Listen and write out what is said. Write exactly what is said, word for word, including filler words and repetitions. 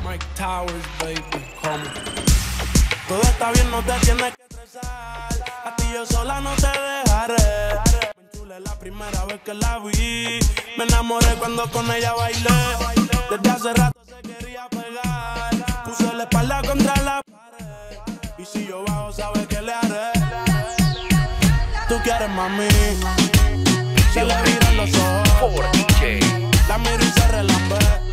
Myke Towers, baby, come. Todo está bien, no te tienes que estresar. A ti yo sola no te dejaré. Me enchulé la primera vez que la vi. Me enamoré cuando con ella bailé. Desde hace rato se quería pegar. Puso la espalda contra la pared. Y si yo bajo, sabes que le haré. Tú quieres, mami. Se le viran los ojos. La miro y se relambe.